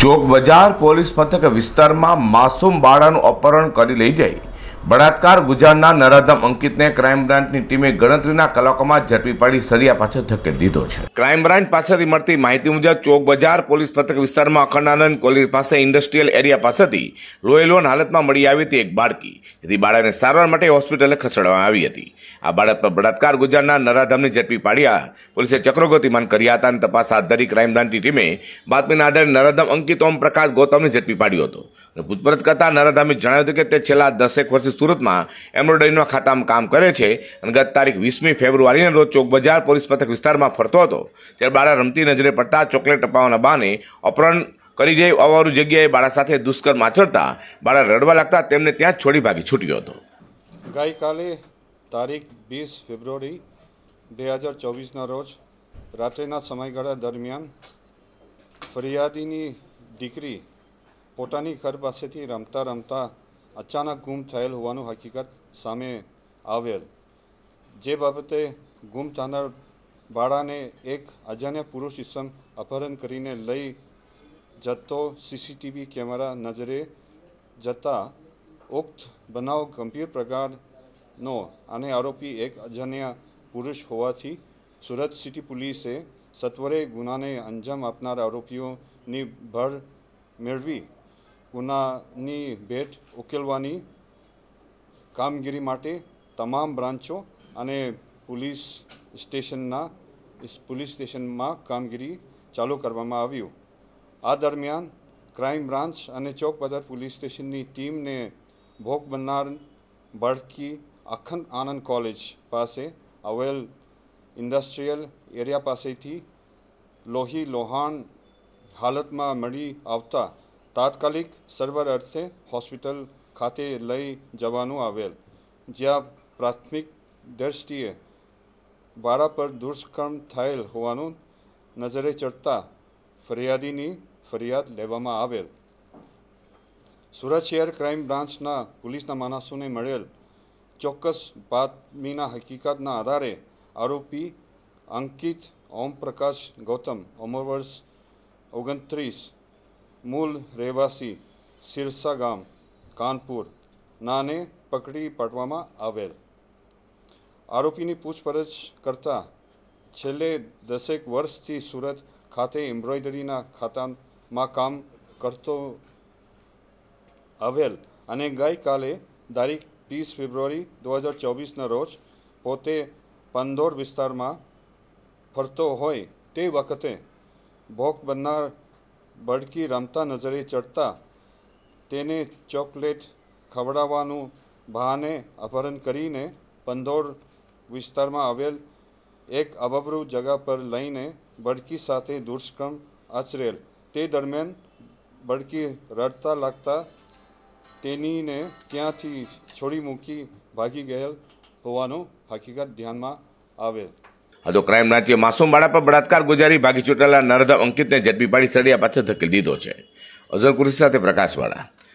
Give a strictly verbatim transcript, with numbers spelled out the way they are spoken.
ચોક બજાર પોલીસ મથક વિસ્તારમાં માસૂમ બાળાનું અપહરણ કરી લઈ જઈ બળાત્કાર ગુજારનાર નરાધમ અંકિતને ક્રાઇમ બ્રાન્ચની ટીમે ગણતરીના કલાકોમાં ઝડપી પાડી સળિયા પાછળ ધકેલી દીધો છે। ક્રાઇમ બ્રાન્ચ પાસેથી મળતી માહિતી મુજબ ચોક બજાર પોલીસ મથક વિસ્તારમાં અખંડાનંદ કોલેજ પાસે ઇન્ડસ્ટ્રીયલ એરિયા પાસેથી લોહીલોન હાલતમાં મળી આવી હતી એક બાળકી, જેથી બાળકને સારવાર માટે હોસ્પિટલે ખસેડવામાં આવી હતી। આ બાળક પર બળાત્કાર ગુજારનાર નરાધમને ઝડપી પાડ્યા પોલીસે ચક્રો ગતિમાન કર્યા હતા અને તપાસ હાથ ધરી ક્રાઇમ બ્રાન્ચની ટીમે બાતમીના આધારે નરાધમ અંકિત ઓમ પ્રકાશ ગૌતમને ઝડપી પાડ્યો હતો। પૂછપરછ કરતા નરાધમે જણાવ્યું હતું કે તે છેલ્લા દસેક વર્ષથી સુરતમાં એમ્બ્રોઇડરીના ખાતામાં કામ કરે છે અને ગત તારીખ વીસમી ફેબ્રુઆરીના રોજ ચોક બજાર પોલીસ મથક વિસ્તારમાં ફરતો હતો ત્યારે બાળા રમતી નજરે પડતા ચોકલેટ અપાવવાના બહાને અપહરણ કરી જઈ અવારું જગ્યાએ બાળા સાથે દુષ્કર્મ આચરતા બાળા રડવા લાગતા તેમને ત્યાં જ છોડી ભાગી છૂટ્યો હતો। ગઈકાલે તારીખ વીસ ફેબ્રુઆરી બે હજાર ચોવીસના રોજ રાત્રિના સમયગાળા દરમિયાન ફરિયાદીની દીકરી પોતાની ઘર પાસેથી રમતા રમતા અચાનક ગુમ થયેલ હોવાનું હકીકત સામે આવેલ, જે બાબતે ગુમ થનાર બાળાને એક અજાણ્યા પુરુષ ઇસમ અપહરણ કરીને લઈ જતો સીસીટીવી કેમેરા નજરે જતા ઉક્ત બનાવ ગંભીર પ્રકારનો અને આરોપી એક અજાણ્યા પુરુષ હોવાથી સુરત સિટી પોલીસે સત્વરે ગુનાને અંજામ આપનાર આરોપીઓની ભર મેળવી ગુનાની ભેટ ઉકેલવાની કામગીરી માટે તમામ બ્રાન્ચો અને પોલીસ સ્ટેશનના પોલીસ સ્ટેશનમાં કામગીરી ચાલુ કરવામાં આવ્યું। આ દરમિયાન ક્રાઇમ બ્રાન્ચ અને ચોક બજાર પોલીસ સ્ટેશનની ટીમને ભોગ બનનાર બાળકી અખંડ આનંદ કોલેજ પાસે આવેલ ઇન્ડસ્ટ્રીયલ એરિયા પાસેથી લોહી લોહાણ હાલતમાં મળી આવતા તાત્કાલિક સારવાર અર્થે હોસ્પિટલ ખાતે લઈ જવાનું આવેલ, જ્યાં પ્રાથમિક દ્રષ્ટિએ બાળા પર દુષ્કર્મ થયેલ હોવાનું નજરે ચડતા ફરિયાદીની ફરિયાદ લેવામાં આવેલ। સુરત શહેર ક્રાઇમ બ્રાન્ચના પોલીસના માણસોને મળેલ ચોક્કસ બાતમીના હકીકતના આધારે આરોપી અંકિત ઓમપ્રકાશ ગૌતમ ઉંમર વર્ષ ઓગણત્રીસ, મૂળ રહેવાસી સિરસા ગામ કાનપુર નાને પકડી પાડવામાં આવેલ। આરોપીની પૂછપરછ કરતા છેલ્લે દસેક વર્ષથી સુરત ખાતે એમ્બ્રોઇડરીના ખાતામાં કામ કરતો આવેલ અને ગઈકાલે તારીખ ત્રીસ ફેબ્રુઆરી બે હજાર ચોવીસના રોજ પોતે પાંદોર વિસ્તારમાં ફરતો હોય તે વખતે ભોગ બનનાર બાળકી રમતા નજરે ચડતા તેને ચોકલેટ ખવડાવવાનું બહાને અપહરણ કરીને પાંદોર વિસ્તારમાં આવેલ એક અવવરૂ જગા પર લઈને બાળકી સાથે દુષ્કર્મ આચરેલ। તે દરમિયાન બાળકી રડતા લાગતા તેનીને ત્યાંથી છોડી મૂકી ભાગી ગયેલ હોવાનું હકીકત ધ્યાનમાં આવેલ। તો ક્રાઇમ બ્રાન્ચે માસૂમ બાળા પર બળાત્કાર ગુજારી ભાગી છૂટેલા નરાધમ અંકિતને ઝડપી પાડી સળિયા પાછળ ધકેલી દીધો છે। અઝર કુરેશી સાથે પ્રકાશવાળા।